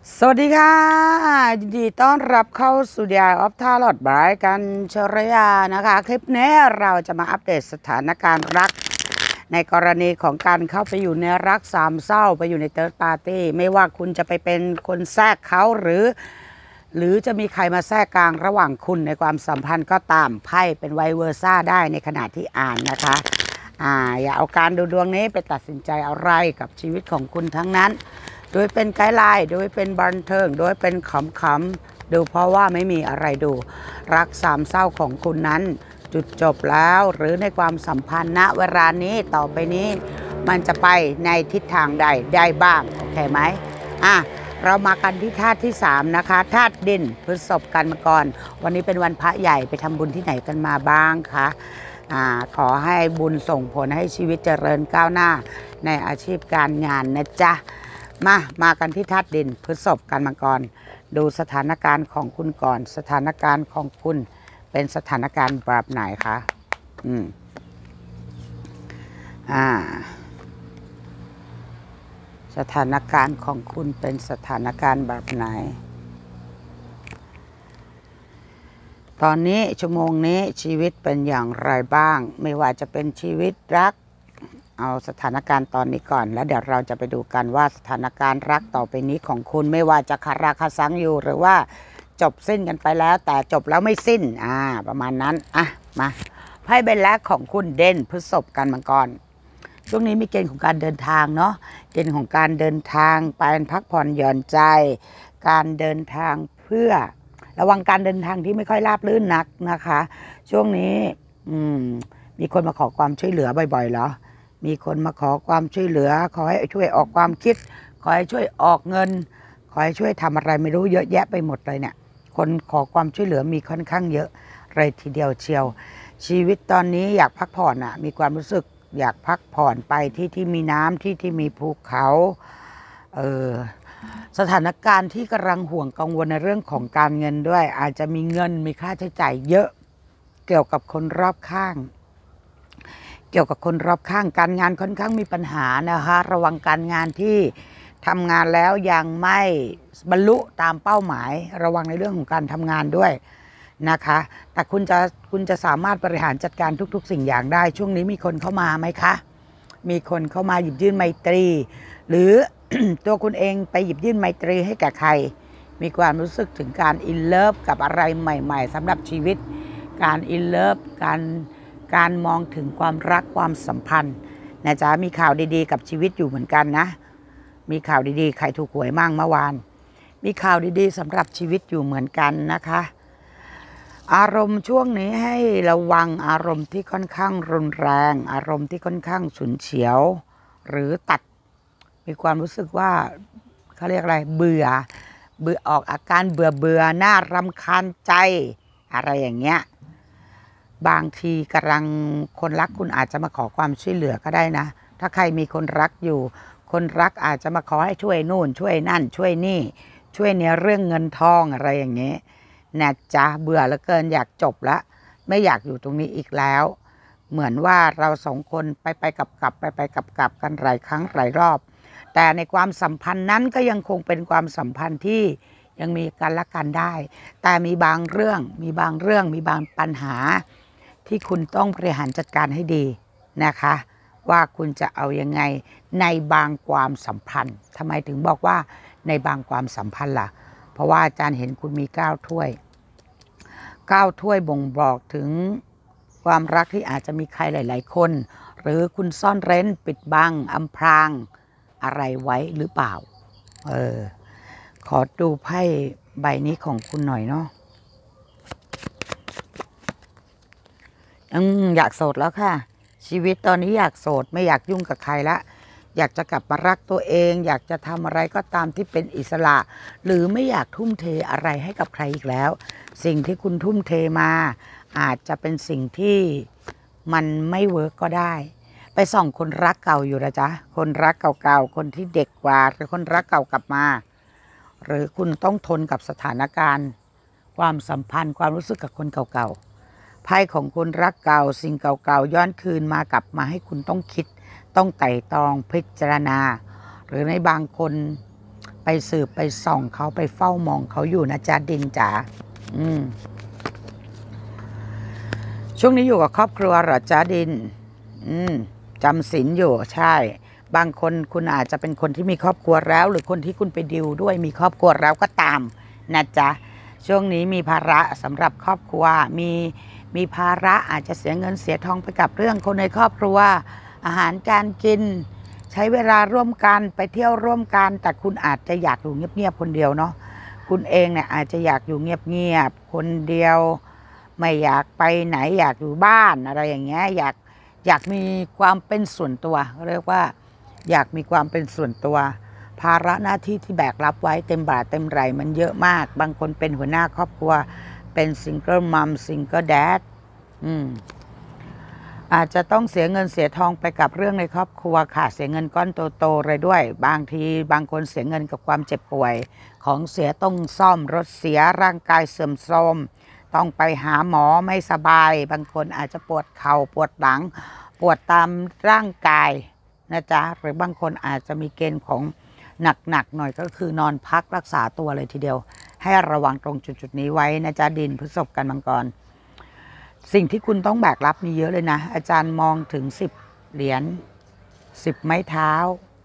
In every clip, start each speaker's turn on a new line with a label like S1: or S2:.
S1: สวัสดีค่ะยินดีต้อนรับเข้าสู่ The Eye of Tarot บายกันชรยานะคะคลิปนี้เราจะมาอัปเดตสถานการณ์รักในกรณีของการเข้าไปอยู่ในรักสามเศร้าไปอยู่ในเติร์ดปาร์ตี้ไม่ว่าคุณจะไปเป็นคนแทรกเขาหรือจะมีใครมาแทรกกลางระหว่างคุณในความสัมพันธ์ก็ตามไพ่เป็นไวเวอร์ซ่าได้ในขณะที่อ่านนะคะอย่าเอาการดูดวงนี้ไปตัดสินใจอะไรกับชีวิตของคุณทั้งนั้นโดยเป็นไกด์ไลน์โดยเป็นบันเทิงโดยเป็นขำๆดูเพราะว่าไม่มีอะไรดูรักสามเศร้าของคุณนั้นจุดจบแล้วหรือในความสัมพันธ์ณเวลานี้ต่อไปนี้มันจะไปในทิศทางใดได้บ้างโอเคไหมเรามากันที่ธาตุที่3นะคะธาตุดินพฤษภกันมาก่อนวันนี้เป็นวันพระใหญ่ไปทำบุญที่ไหนกันมาบ้างคะขอให้บุญส่งผลให้ชีวิตเจริญก้าวหน้าในอาชีพการงานนะจ๊ะมากันที่ธาตุดินพฤษภกันมาก่อนดูสถานการณ์ของคุณก่อนสถานการณ์ของคุณเป็นสถานการณ์แบบไหนคะสถานการณ์ของคุณเป็นสถานการณ์แบบไหนตอนนี้ชั่วโมงนี้ชีวิตเป็นอย่างไรบ้างไม่ว่าจะเป็นชีวิตรักเอาสถานการณ์ตอนนี้ก่อนแล้วเดี๋ยวเราจะไปดูกันว่าสถานการณ์รักต่อไปนี้ของคุณไม่ว่าจะคาราคาซังอยู่หรือว่าจบสิ้นกันไปแล้วแต่จบแล้วไม่สิ้นประมาณนั้นมาไพ่ใบแรกของคุณเด่นพฤษภกันมาก่อนช่วงนี้มีเกณฑ์ของการเดินทางเนาะเกณฑ์ของการเดินทางไปพักผ่อนหย่อนใจการเดินทางเพื่อระวังการเดินทางที่ไม่ค่อยราบรื่นนักนะคะช่วงนี้มีคนมาขอความช่วยเหลือบ่อยๆเหรอมีคนมาขอความช่วยเหลือขอให้ช่วยออกความคิดขอให้ช่วยออกเงินขอให้ช่วยทำอะไรไม่รู้เยอะแยะไปหมดเลยเนี่ยคนขอความช่วยเหลือมีค่อนข้างเยอะเลยทีเดียวเชียวชีวิตตอนนี้อยากพักผ่อนมีความรู้สึกอยากพักผ่อนไปที่มีน้ำที่มีภูเขาสถานการณ์ที่กำลังห่วงกังวลในเรื่องของการเงินด้วยอาจจะมีเงินมีค่าใช้จ่ายเยอะเกี่ยวกับคนรอบข้างการงานค่อนข้างมีปัญหานะคะระวังการงานที่ทำงานแล้วยังไม่บรรลุตามเป้าหมายระวังในเรื่องของการทำงานด้วยนะคะแต่คุณจะสามารถบริหารจัดการทุกๆสิ่งอย่างได้ช่วงนี้มีคนเข้ามาไหมคะมีคนเข้ามาหยิบยื่นไมตรีหรือ ตัวคุณเองไปหยิบยื่นไมตรีให้แก่ใครมีความรู้สึกถึงการอินเลิฟกับอะไรใหม่ๆสำหรับชีวิตการอินเลิฟการมองถึงความรักความสัมพันธ์นะจ๊ะมีข่าวดีๆกับชีวิตอยู่เหมือนกันนะมีข่าวดีๆใครถูกหวยมั่งเมื่อวานมีข่าวดีๆสำหรับชีวิตอยู่เหมือนกันนะคะอารมณ์ช่วงนี้ให้ระวังอารมณ์ที่ค่อนข้างรุนแรงอารมณ์ที่ค่อนข้างฉุนเฉียวหรือตัดมีความรู้สึกว่าเขาเรียกอะไรเบื่อออกอาการเบื่อน่ารำคาญใจอะไรอย่างเงี้ยบางทีกำลังคนรักคุณอาจจะมาขอความช่วยเหลือก็ได้นะถ้าใครมีคนรักอยู่คนรักอาจจะมาขอให้ช่วยนู่นช่วยนั่นช่วยนี่ช่วยในเรื่องเงินทองอะไรอย่างเงี้ยนะจ๊ะเบื่อเหลือเกินอยากจบละไม่อยากอยู่ตรงนี้อีกแล้วเหมือนว่าเราสองคนไปกลับกันหลายครั้งหลายรอบแต่ในความสัมพันธ์นั้นก็ยังคงเป็นความสัมพันธ์ที่ยังมีกันและกันได้แต่มีบางเรื่องมีบางปัญหาที่คุณต้องบริหารจัดการให้ดีนะคะว่าคุณจะเอายังไงในบางความสัมพันธ์ทำไมถึงบอกว่าในบางความสัมพันธ์ล่ะเพราะว่าอาจารย์เห็นคุณมี9 ถ้วยบ่งบอกถึงความรักที่อาจจะมีใครหลายๆคนหรือคุณซ่อนเร้นปิดบังอำพรางอะไรไว้หรือเปล่าขอดูไพ่ใบนี้ของคุณหน่อยเนาะอยากโสดแล้วค่ะชีวิตตอนนี้อยากโสดไม่อยากยุ่งกับใครละอยากจะกลับมารักตัวเองอยากจะทำอะไรก็ตามที่เป็นอิสระหรือไม่อยากทุ่มเทอะไรให้กับใครอีกแล้วสิ่งที่คุณทุ่มเทมาอาจจะเป็นสิ่งที่มันไม่เวิร์กก็ได้ไปส่องคนรักเก่าอยู่นะจ๊ะคนรักเก่าๆคนที่เด็กกว่าหรือคนรักเก่ากลับมาหรือคุณต้องทนกับสถานการณ์ความสัมพันธ์ความรู้สึกกับคนเก่าๆไพ่ของคนรักเก่าสิ่งเก่าๆย้อนคืนมากลับมาให้คุณต้องคิดต้องไต่ตรองพิจารณาหรือในบางคนไปไปสืบไปส่องเขาไปเฝ้ามองเขาอยู่นะจ๊ะดินจ๋าช่วงนี้อยู่กับครอบครัวเหรอจ๊ะดินจำศีลอยู่ใช่บางคนคุณอาจจะเป็นคนที่มีครอบครัวแล้วหรือคนที่คุณไปดิวด้วยมีครอบครัวแล้วก็ตามนะจ๊ะช่วงนี้มีภาระสำหรับครอบครัวมีภาระอาจจะเสียเงินเสียทองไปกับเรื่องคนในครอบครัวอาหารการกินใช้เวลาร่วมกันไปเที่ยวร่วมกันแต่คุณอาจจะอยากอยู่เงียบๆคนเดียวเนาะคุณเองเนี่ยอาจจะอยากอยู่เงียบๆคนเดียวไม่อยากไปไหนอยากอยู่บ้านอะไรอย่างเงี้ยอยากมีความเป็นส่วนตัวเรียกว่าอยากมีความเป็นส่วนตัวภาระหน้าที่ที่แบกรับไว้เต็มบ่าเต็มไหล่มันเยอะมากบางคนเป็นหัวหน้าครอบครัวเป็นซิงเกิลมัมซิงเกิลแดดอาจจะต้องเสียเงินเสียทองไปกับเรื่องในครอบครัวค่ะเสียเงินก้อนโตๆเลยด้วยบางทีบางคนเสียเงินกับความเจ็บป่วยของเสียต้องซ่อมรถเสียร่างกายเสื่อมโทรมต้องไปหาหมอไม่สบายบางคนอาจจะปวดเข่าปวดหลังปวดตามร่างกายนะจ๊ะหรือบางคนอาจจะมีเกณฑ์ของหนักหน่อยก็คือนอนพักรักษาตัวเลยทีเดียวให้ระวังตรงจุดนี้ไว้นะจ๊ะดินพฤษภกันมังกรสิ่งที่คุณต้องแบกรับมีเยอะเลยนะอาจารย์มองถึง10 เหรียญ10 ไม้เท้า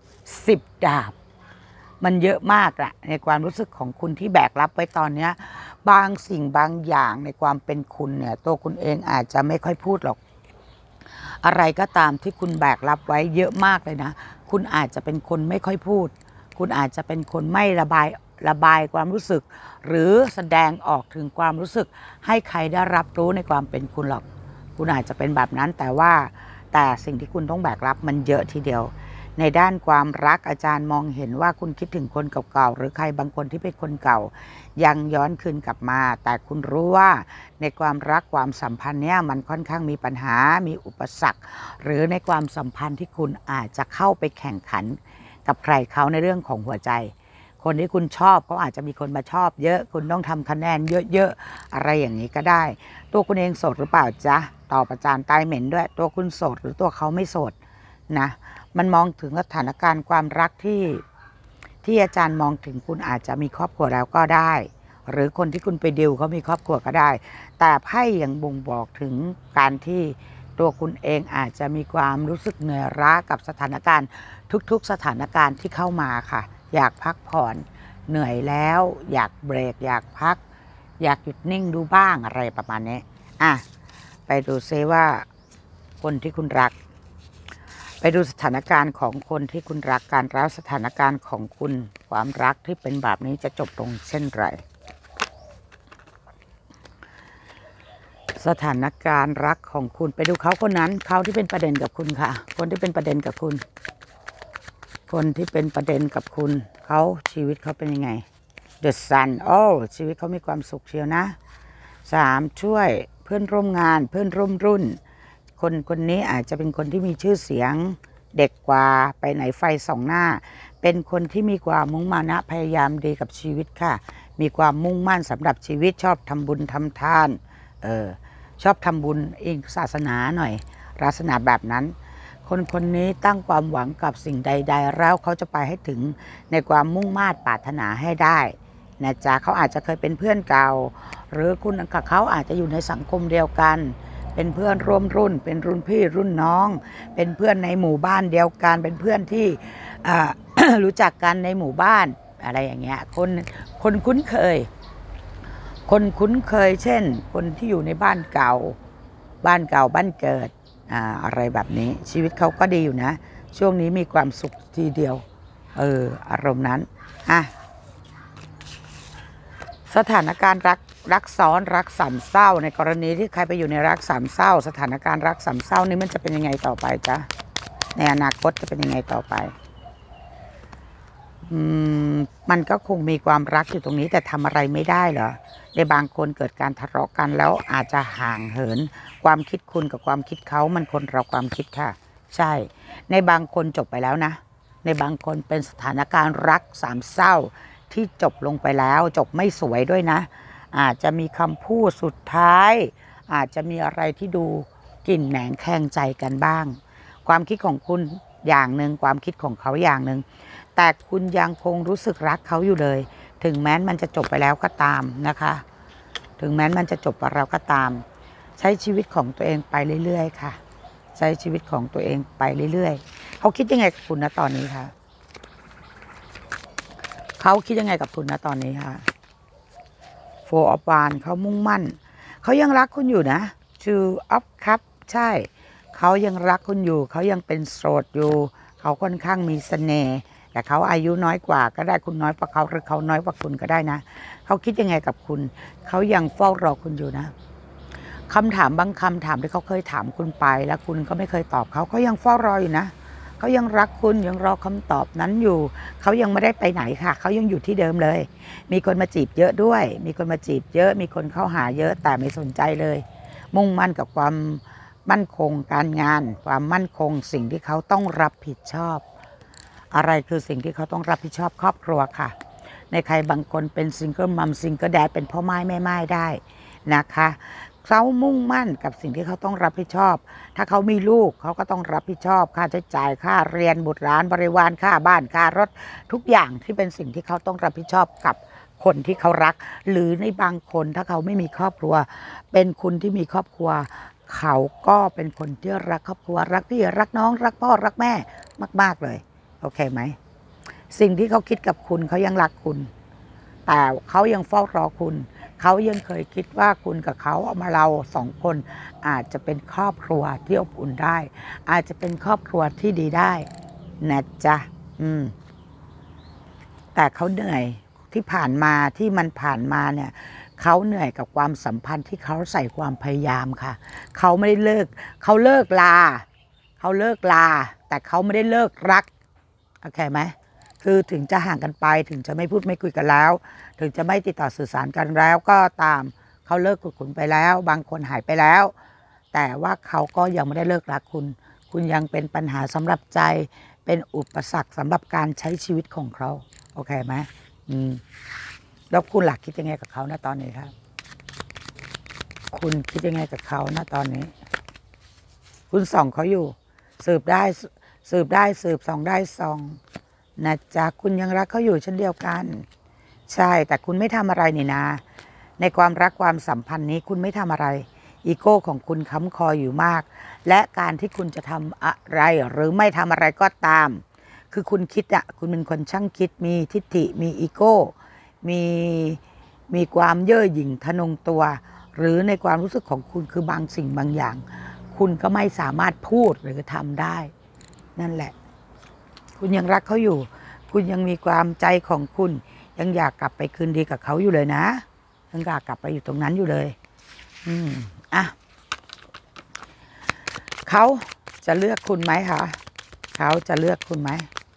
S1: 10 ดาบมันเยอะมากอะในความรู้สึกของคุณที่แบกรับไว้ตอนนี้บางสิ่งบางอย่างในความเป็นคุณเนี่ยตัวคุณเองอาจจะไม่ค่อยพูดหรอกอะไรก็ตามที่คุณแบกรับไว้เยอะมากเลยนะคุณอาจจะเป็นคนไม่ค่อยพูดคุณอาจจะเป็นคนไม่ระบายความรู้สึกหรือแสดงออกถึงความรู้สึกให้ใครได้รับรู้ในความเป็นคุณหรอกคุณอาจจะเป็นแบบนั้นแต่สิ่งที่คุณต้องแบกรับมันเยอะทีเดียวในด้านความรักอาจารย์มองเห็นว่าคุณคิดถึงคนเก่าๆหรือใครบางคนที่เป็นคนเก่ายังย้อนคืนกลับมาแต่คุณรู้ว่าในความรักความสัมพันธ์เนี่ยมันค่อนข้างมีปัญหามีอุปสรรคหรือในความสัมพันธ์ที่คุณอาจจะเข้าไปแข่งขันกับใครเขาในเรื่องของหัวใจคนที่คุณชอบเขาอาจจะมีคนมาชอบเยอะคุณต้องทำคะแนนเยอะๆอะไรอย่างนี้ก็ได้ตัวคุณเองโสดหรือเปล่าจ๊ะตอบอาจารย์ใต้เหม็นด้วยตัวคุณโสดหรือตัวเขาไม่โสดนะมันมองถึงสถานการณ์ความรักที่อาจารย์มองถึงคุณอาจจะมีครอบครัวแล้วก็ได้หรือคนที่คุณไปดิวเขามีครอบครัวก็ได้แต่ไพ่ยังบ่งบอกถึงการที่ตัวคุณเองอาจจะมีความรู้สึกเหนื่อยล้ากับสถานการณ์ทุกๆสถานการณ์ที่เข้ามาค่ะอยากพักผ่อนเหนื่อยแล้วอยากเบรกอยากพักอยากหยุดนิ่งดูบ้างอะไรประมาณนี้ไปดูซิว่าคนที่คุณรักไปดูสถานการณ์ของคนที่คุณรักกันแล้วสถานการณ์ของคุณความรักที่เป็นแบบนี้จะจบลงเช่นไรสถานการณ์รักของคุณไปดูเขาคนนั้นเขาที่เป็นประเด็นกับคุณค่ะคนที่เป็นประเด็นกับคุณคนที่เป็นประเด็นกับคุณเขาชีวิตเขาเป็นยังไง The Sun ชีวิตเขามีความสุขเชียวนะ3ช่วยเพื่อนร่วมงานเพื่อนร่วมรุ่นคนนี้อาจจะเป็นคนที่มีชื่อเสียงเด็กกว่าไปไหนไฟส่องหน้าเป็นคนที่มีความมุ่งมานะพยายามดีกับชีวิตค่ะมีความมุ่งมั่นสำหรับชีวิตชอบทำบุญทำทานชอบทำบุญเองศาสนาหน่อยลักษณะแบบนั้นคนนี้ตั้งความหวังกับสิ่งใดๆแล้วเขาจะไปให้ถึงในความมุ่งมา่ปรารถนาให้ได้นะจ๊ะเขาอาจจะเคยเป็นเพื่อนเก่าหรือคุณกับเขาอาจจะอยู่ในสังคมเดียวกันเป็นเพื่อนร่วมรุ่นเป็นรุ่นพี่รุ่นน้องเป็นเพื่อนในหมู่บ้านเดียวกันเป็นเพื่อนที่ รู้จักกันในหมู่บ้านอะไรอย่างเงี้ยคนคุ้นเคยเช่นคนที่อยู่ในบ้านเก่าบ้านเกิดอะไรแบบนี้ชีวิตเขาก็ดีอยู่นะช่วงนี้มีความสุขทีเดียวอารมณ์นั้นสถานการณ์รักซ้อนรักสามเศร้าในกรณีที่ใครไปอยู่ในรักสามเศร้าสถานการณ์รักสามเศร้านี้มันจะเป็นยังไงต่อไปจ๊ะในอนาคตจะเป็นยังไงต่อไปมันก็คงมีความรักอยู่ตรงนี้แต่ทำอะไรไม่ได้เหรอในบางคนเกิดการทะเลาะกันแล้วอาจจะห่างเหินความคิดคุณกับความคิดเขามันคนเราความคิดค่ะใช่ในบางคนจบไปแล้วนะในบางคนเป็นสถานการณ์รักสามเศร้าที่จบลงไปแล้วจบไม่สวยด้วยนะอาจจะมีคำพูดสุดท้ายอาจจะมีอะไรที่ดูกลิ่นแหนงแคลงใจกันบ้างความคิดของคุณอย่างหนึ่งความคิดของเขาอย่างหนึ่งแต่คุณยังคงรู้สึกรักเขาอยู่เลยถึงแม้มันจะจบไปแล้วก็ตามนะคะถึงแม้มันจะจบไปแล้วก็ตามใช้ชีวิตของตัวเองไปเรื่อยๆค่ะใช้ชีวิตของตัวเองไปเรื่อยๆเขาคิดยังไงกับคุณณตอนนี้คะเขาคิดยังไงกับคุณณตอนนี้คะFour of Wands เขามุ่งมั่นเขายังรักคุณอยู่นะ Two of Cups ใช่เขายังรักคุณอยู่เขายังเป็นโสดอยู่เขาค่อนข้างมีเสน่ห์แต่เขาอายุน้อยกว่าก็ได้คุณน้อยกว่าเขาหรือเขาน้อยกว่าคุณก็ได้นะเขาคิดยังไงกับคุณเขายังเฝ้ารอคุณอยู่นะคำถามบางคำถามที่เขาเคยถามคุณไปแล้วคุณก็ไม่เคยตอบเขายังเฝ้ารออยู่นะเขายังรักคุณยังรอคำตอบนั้นอยู่เขายังไม่ได้ไปไหนค่ะเขายังอยู่ที่เดิมเลยมีคนมาจีบเยอะด้วยมีคนมาจีบเยอะมีคนเข้าหาเยอะแต่ไม่สนใจเลยมุ่งมั่นกับความมั่นคงการงานความมั่นคงสิ่งที่เขาต้องรับผิดชอบอะไรคือสิ่งที่เขาต้องรับผิดชอบครอบครัวค่ะในใครบางคนเป็นซิงเกิลมัมซิงเกิลแดดเป็นพ่อไม้แม่ไม้ได้นะคะเขามุ่งมั่นกับสิ่งที่เขาต้องรับผิดชอบถ้าเขามีลูกเขาก็ต้องรับผิดชอบค่าใช้จ่ายค่าเรียนบุตรหลานบริวารค่าบ้านค่ารถทุกอย่างที่เป็นสิ่งที่เขาต้องรับผิดชอบกับคนที่เขารักหรือในบางคนถ้าเขาไม่มีครอบครัวเป็นคุณที่มีครอบครัวเขาก็เป็นคนที่รักครอบครัวรักพี่รักน้องรักพ่อรักแม่มากๆเลยโอเคไหมสิ่งที่เขาคิดกับคุณเขายังรักคุณแต่เขายังเฝ้ารอคุณเขายังเคยคิดว่าคุณกับเขาเอามาเราสองคนอาจจะเป็นครอบครัวที่อบอุ่นได้อาจจะเป็นครอบครัวที่ดีได้นะจ๊ะแต่เขาเหนื่อยที่ผ่านมาที่มันผ่านมาเนี่ยเขาเหนื่อยกับความสัมพันธ์ที่เขาใส่ความพยายามค่ะเขาไม่ได้เลิกเขาเลิกลาแต่เขาไม่ได้เลิกรักโอเคไหมคือถึงจะห่างกันไปถึงจะไม่พูดไม่คุยกันแล้วถึงจะไม่ติดต่อสื่อสารกันแล้วก็ตามเขาเลิกคุยคุณไปแล้วบางคนหายไปแล้วแต่ว่าเขาก็ยังไม่ได้เลิกรักคุณคุณยังเป็นปัญหาสำหรับใจเป็นอุปสรรคสำหรับการใช้ชีวิตของเขาโอเคไหมแล้วคุณหลักคิดยังไงกับเขาณตอนนี้ครับคุณคิดยังไงกับเขาณตอนนี้คุณส่องเขาอยู่สืบได้สืบส่องได้ส่องนะจ๊ะคุณยังรักเขาอยู่เช่นเดียวกันใช่แต่คุณไม่ทำอะไรนี่นะในความรักความสัมพันธ์นี้คุณไม่ทำอะไรอีโก้ของคุณค้ำคออยู่มากและการที่คุณจะทำอะไรหรือไม่ทำอะไรก็ตามคือคุณคิดอะคุณเป็นคนช่างคิดมีทิฏฐิมีอีโก้มีความเย่อหยิ่งทะนงตัวหรือในความรู้สึกของคุณคือบางสิ่งบางอย่างคุณก็ไม่สามารถพูดหรือทำได้นั่นแหละคุณยังรักเขาอยู่คุณยังมีความใจของคุณยังอยากกลับไปคืนดีกับเขาอยู่เลยนะยังอยากกลับไปอยู่ตรงนั้นอยู่เลยเขาจะเลือกคุณไหมคะเขาจะเลือกคุณไหม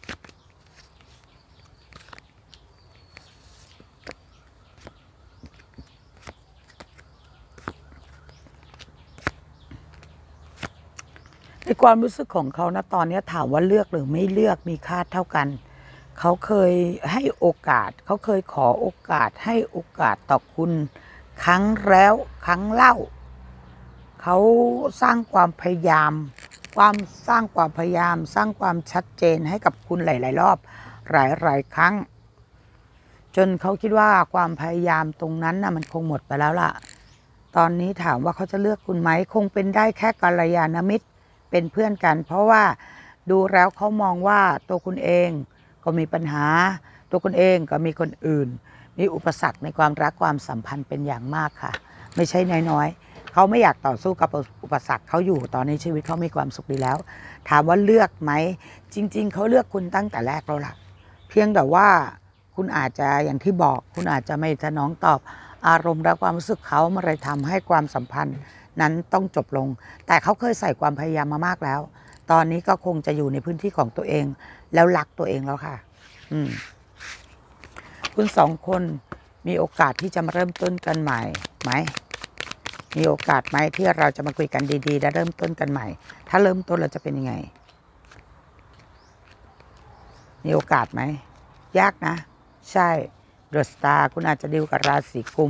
S1: ในความรู้สึกของเขานะตอนนี้ถามว่าเลือกหรือไม่เลือกมีค่าเท่ากันเขาเคยให้โอกาสเขาเคยขอโอกาสให้โอกาสต่อคุณครั้งแล้วครั้งเล่าเขาสร้างความพยายามสร้างความชัดเจนให้กับคุณหลายๆรอบหลายๆครั้งจนเขาคิดว่าความพยายามตรงนั้นน่ะมันคงหมดไปแล้วล่ะตอนนี้ถามว่าเขาจะเลือกคุณไหมคงเป็นได้แค่กัลยาณมิตรเป็นเพื่อนกันเพราะว่าดูแล้วเขามองว่าตัวคุณเองก็มีปัญหาตัวคุณเองก็มีคนอื่นมีอุปสรรคในความรักความสัมพันธ์เป็นอย่างมากค่ะไม่ใช่น้อยๆเขาไม่อยากต่อสู้กับอุปสรรคเขาอยู่ตอนนี้ชีวิตเขามีความสุขดีแล้วถามว่าเลือกไหมจริงๆเขาเลือกคุณตั้งแต่แรกแล้วล่ะเพียงแต่ว่าคุณอาจจะอย่างที่บอกคุณอาจจะไม่สนองตอบอารมณ์และความรู้สึกเขามันเลยทำให้ความสัมพันธ์นั้นต้องจบลงแต่เขาเคยใส่ความพยายามมามากแล้วตอนนี้ก็คงจะอยู่ในพื้นที่ของตัวเองแล้วรักตัวเองแล้วค่ะคุณสองคนมีโอกาสที่จะมาเริ่มต้นกันใหม่ไหมมีโอกาสไหมที่เราจะมาคุยกันดีๆและเริ่มต้นกันใหม่ถ้าเริ่มต้นเราจะเป็นยังไงมีโอกาสไหมยากนะใช่เดอะสตาร์คุณอาจจะดีลกับราศีกุม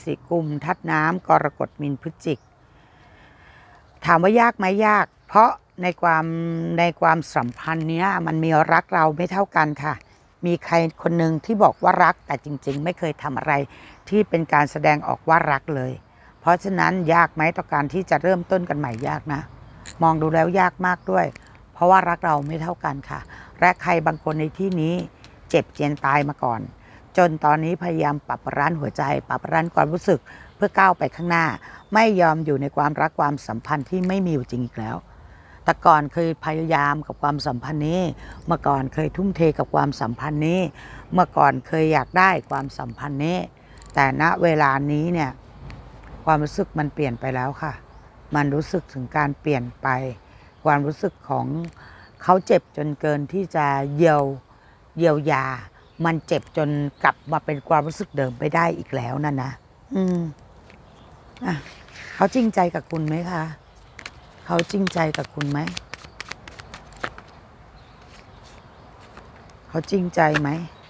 S1: ธาตุน้ำกรกฎมีนพฤศจิกถามว่ายากไหมยากเพราะในความสัมพันธ์เนี้ยมันมีรักเราไม่เท่ากันค่ะมีใครคนหนึ่งที่บอกว่ารักแต่จริงๆไม่เคยทำอะไรที่เป็นการแสดงออกว่ารักเลยเพราะฉะนั้นยากไหมต่อการที่จะเริ่มต้นกันใหม่ยากนะมองดูแล้วยากมากด้วยเพราะว่ารักเราไม่เท่ากันค่ะและใครบางคนในที่นี้เจ็บเจียนตายมาก่อนจนตอนนี้พยายามปรับรั้นหัวใจปรับรั้นความรู้สึกเพื่อก้าวไปข้างหน้าไม่ยอมอยู่ในความรักความสัมพันธ์ที่ไม่มีอยู่จริงอีกแล้วแต่ก่อนเคยพยายามกับความสัมพันธ์นี้เมื่อก่อนเคยทุ่มเทกับความสัมพันธ์นี้เมื่อก่อนเคยอยากได้ความสัมพันธ์นี้แต่ณเวลานี้เนี่ยความรู้สึกมันเปลี่ยนไปแล้วค่ะมันรู้สึกถึงการเปลี่ยนไปความรู้สึกของเขาเจ็บจนเกินที่จะเยียวยามันเจ็บจนกลับมาเป็นความรู้สึกเดิมไม่ได้อีกแล้วนั่นนะเขาจริงใจกับคุณไหมคะเขาจริงใจกับคุณไหมเขาจริงใจไหม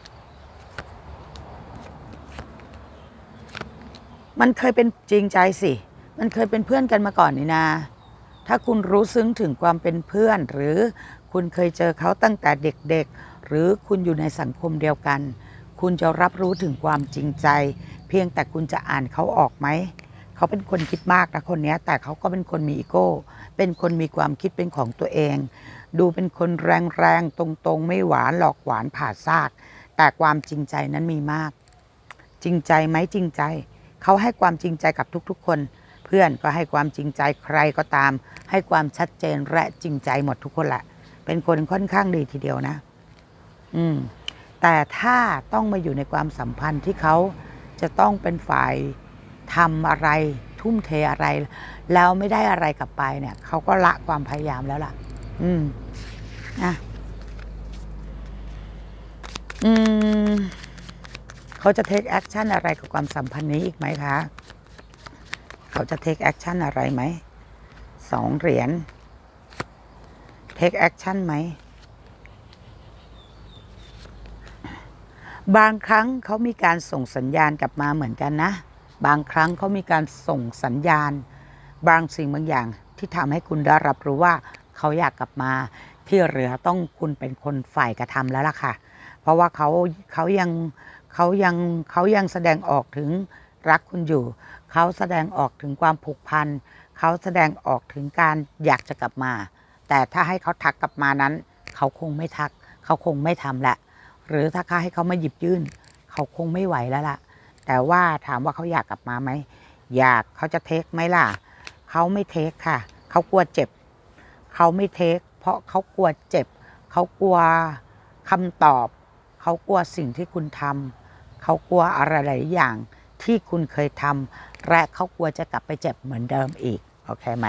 S1: มันเคยเป็นจริงใจสิมันเคยเป็นเพื่อนกันมาก่อนนี่นาถ้าคุณรู้ซึ้งถึงความเป็นเพื่อนหรือคุณเคยเจอเขาตั้งแต่เด็กๆหรือคุณอยู่ในสังคมเดียวกันคุณจะรับรู้ถึงความจริงใจเพียงแต่คุณจะอ่านเขาออกไหมเขาเป็นคนคิดมากนะคนนี้แต่เขาก็เป็นคนมีอีโก้เป็นคนมีความคิดเป็นของตัวเองดูเป็นคนแรงๆตรงๆไม่หวานหลอกหวานผ่าซากแต่ความจริงใจนั้นมีมากจริงใจไหมจริงใจเขาให้ความจริงใจกับทุกๆคนเพื่อนก็ให้ความจริงใจใครก็ตามให้ความชัดเจนและจริงใจหมดทุกคนแหละเป็นคนค่อนข้างดีทีเดียวนะแต่ถ้าต้องมาอยู่ในความสัมพันธ์ที่เขาจะต้องเป็นฝ่ายทำอะไรทุ่มเทอะไรแล้วไม่ได้อะไรกลับไปเนี่ยเขาก็ละความพยายามแล้วล่ะเขาจะเทคแอคชั่นอะไรกับความสัมพันธ์นี้อีกไหมคะเขาจะเทคแอคชั่นอะไรไหม2 เหรียญเทคแอคชั่นไหมบางครั้งเขามีการส่งสัญญาณกลับมาเหมือนกันนะบางครั้งเขามีการส่งสัญญาณบางสิ่งบางอย่างที่ทำให้คุณได้รับรู้ว่าเขาอยากกลับมาที่เหลือต้องคุณเป็นคนฝ่ายกระทำแล้วล่ะค่ะเพราะว่าเขายังแสดงออกถึงรักคุณอยู่เขาแสดงออกถึงความผูกพันเขาแสดงออกถึงการอยากจะกลับมาแต่ถ้าให้เขาทักกลับมานั้นเขาคงไม่ทักเขาคงไม่ทำแหละหรือถ้าให้เขามาหยิบยื่นเขาคงไม่ไหวแล้วล่ะแต่ว่าถามว่าเขาอยากกลับมาไหมอยากเขาจะเทคไหมล่ะเขาไม่เทคค่ะเขากลัวเจ็บเขาไม่เทคเพราะเขากลัวเจ็บเขากลัวคำตอบเขากลัวสิ่งที่คุณทำเขากลัวอะไรหลายอย่างที่คุณเคยทำและเขากลัวจะกลับไปเจ็บเหมือนเดิมอีกโอเคไหม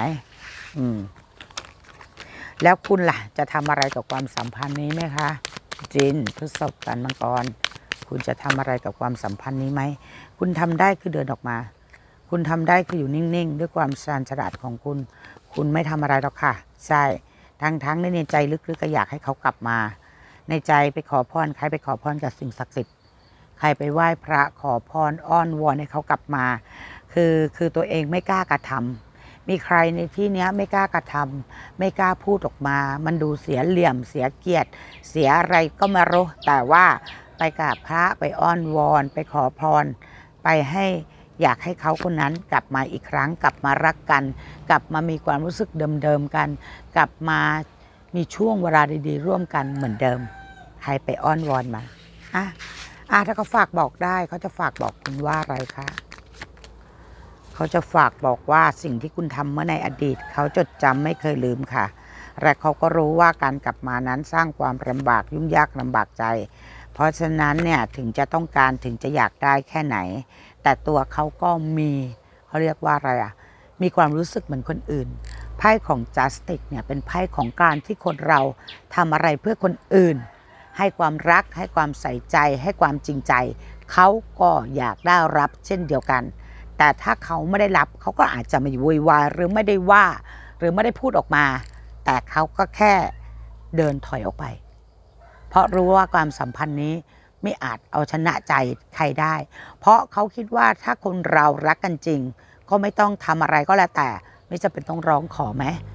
S1: แล้วคุณล่ะจะทำอะไรกับความสัมพันธ์นี้ไหมคะจินพฤษภกันมังกรคุณจะทำอะไรกับความสัมพันธ์นี้ไหมคุณทำได้คือเดินออกมาคุณทำได้คืออยู่นิ่งๆด้วยความชาญฉลาดของคุณคุณไม่ทำอะไรหรอกค่ะใช่ทั้งในใจลึกๆก็อยากให้เขากลับมาในใจไปขอพรใครไปขอพรกับสิ่งศักดิ์สิทธิ์ใครไปไหว้พระขอพรอ้อนวอนให้เขากลับมาคือตัวเองไม่กล้ากระทำมีใครในที่นี้ไม่กล้ากระทำไม่กล้าพูดออกมามันดูเสียเหลี่ยมเสียเกียรติเสียอะไรก็ไม่รู้แต่ว่าไปกราบพระไปอ้อนวอนไปขอพรไปให้อยากให้เขาคนนั้นกลับมาอีกครั้งกลับมารักกันกลับมามีความรู้สึกเดิมๆกันกลับมามีช่วงเวลาดีๆร่วมกันเหมือนเดิมใครไปอ้อนวอนมาถ้าเขาฝากบอกได้เขาจะฝากบอกคุณว่าอะไรคะเขาจะฝากบอกว่าสิ่งที่คุณทำเมื่อในอดีตเขาจดจำไม่เคยลืมค่ะและเขาก็รู้ว่าการกลับมานั้นสร้างความลำบากยุ่งยากลำบากใจเพราะฉะนั้นเนี่ยถึงจะต้องการถึงจะอยากได้แค่ไหนแต่ตัวเขาก็มีเขาเรียกว่าอะไรมีความรู้สึกเหมือนคนอื่นไพ่ของจัสติกเนี่ยเป็นไพ่ของการที่คนเราทำอะไรเพื่อคนอื่นให้ความรักให้ความใส่ใจให้ความจริงใจเขาก็อยากได้รับเช่นเดียวกันแต่ถ้าเขาไม่ได้รับเขาก็อาจจะไม่โวยวายหรือไม่ได้ว่าหรือไม่ได้พูดออกมาแต่เขาก็แค่เดินถอยออกไปเพราะรู้ว่าความสัมพันธ์นี้ไม่อาจเอาชนะใจใครได้เพราะเขาคิดว่าถ้าคนเรารักกันจริงก็ไม่ต้องทำอะไรก็แล้วแต่ไม่จำเป็นต้องร้องขอไหม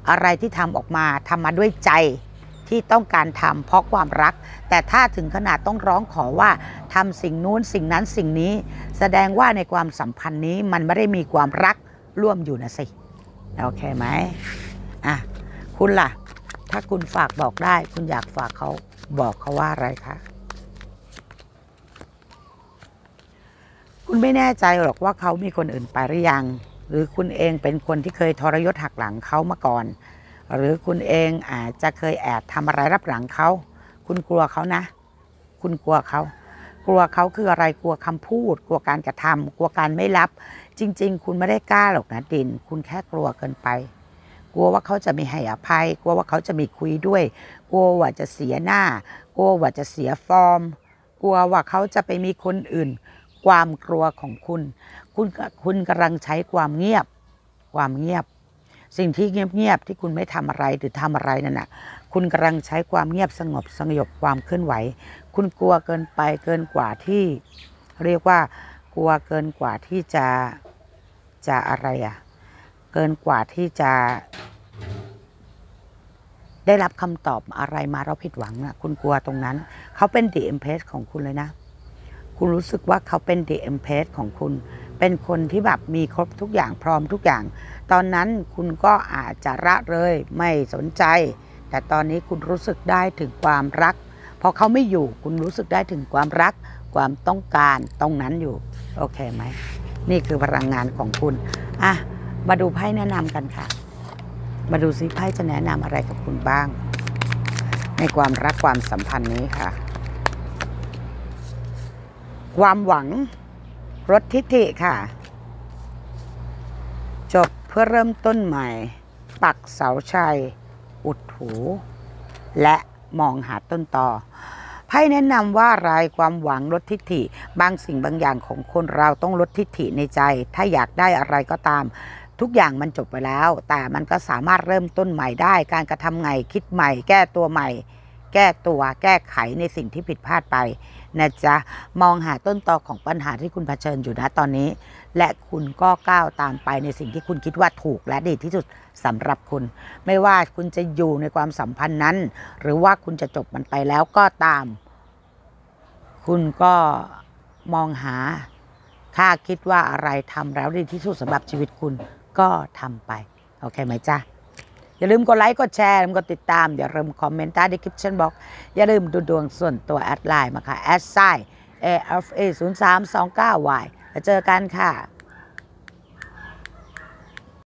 S1: อะไรที่ทำออกมาทำมาด้วยใจที่ต้องการทำเพราะความรักแต่ถ้าถึงขนาดต้องร้องขอว่าทำสิ่งนู้นสิ่งนั้นสิ่งนี้แสดงว่าในความสัมพันธ์นี้มันไม่ได้มีความรักร่วมอยู่นะสิโอเคไหมคุณล่ะถ้าคุณฝากบอกได้คุณอยากฝากเขาบอกเขาว่าอะไรคะคุณไม่แน่ใจหรอกว่าเขามีคนอื่นไปหรือยังหรือคุณเองเป็นคนที่เคยทรยศหักหลังเขามาก่อนหรือคุณเองอาจจะเคยแอบทำอะไรรับหลังเขาคุณกลัวเขานะคุณกลัวเขาคืออะไรกลัวคำพูดกลัวการกระทำกลัวการไม่รับจริงๆคุณไม่ได้กล้าหรอกนะดินคุณแค่กลัวเกินไปกลัวว่าเขาจะไม่ให้อภัยกลัวว่าเขาจะไม่คุยด้วยกลัวว่าจะเสียหน้ากลัวว่าจะเสียฟอร์มกลัวว่าเขาจะไปมีคนอื่นความกลัวของคุณกำลังใช้ความเงียบสิ่งที่เงียบที่คุณไม่ทำอะไรหรือทำอะไรนั่นน่ะคุณกำลังใช้ความเงียบสงบความเคลื่อนไหวคุณกลัวเกินไปเกินกว่าที่เรียกว่ากลัวเกินกว่าที่จะอะไรเกินกว่าที่จะได้รับคำตอบอะไรมาเราผิดหวังนะคุณกลัวตรงนั้นเขาเป็นดีเอ็มเพสของคุณเลยนะคุณรู้สึกว่าเขาเป็นดีเอ็มเพสของคุณเป็นคนที่แบบมีครบทุกอย่างพร้อมทุกอย่างตอนนั้นคุณก็อาจจะละเลยไม่สนใจแต่ตอนนี้คุณรู้สึกได้ถึงความรักพอเขาไม่อยู่คุณรู้สึกได้ถึงความรักความต้องการตรงนั้นอยู่โอเคไหมนี่คือพลังงานของคุณมาดูไพ่แนะนำกันค่ะมาดูซิไพ่จะแนะนำอะไรกับคุณบ้างในความรักความสัมพันธ์นี้ค่ะความหวังลดทิฐิค่ะจบเพื่อเริ่มต้นใหม่ปักเสาชัยอุดหูและมองหาต้นตอไพ่แนะนำว่าอะไรความหวังลดทิฐิบางสิ่งบางอย่างของคนเราต้องลดทิฐิในใจถ้าอยากได้อะไรก็ตามทุกอย่างมันจบไปแล้วแต่มันก็สามารถเริ่มต้นใหม่ได้การกระทำใหม่คิดใหม่แก้ตัวใหม่แก้ไขในสิ่งที่ผิดพลาดไปนะจ๊ะมองหาต้นตอของปัญหาที่คุณเผชิญอยู่นะตอนนี้และคุณก็ก้าวตามไปในสิ่งที่คุณคิดว่าถูกและดีที่สุดสำหรับคุณไม่ว่าคุณจะอยู่ในความสัมพันธ์นั้นหรือว่าคุณจะจบมันไปแล้วก็ตามคุณก็มองหาถ้าคิดว่าอะไรทำแล้วดีที่สุดสำหรับชีวิตคุณก็ทำไปโอเคไหมจ๊ะอย่าลืมกดไลค์กดแชร์กดติดตามอย่าลืมคอมเมนต์ใต้ description box อย่าลืมดูดวงส่วนตัวแอดไลน์มาค่ะ @AFA0329Y แล้วเจอกันค่ะ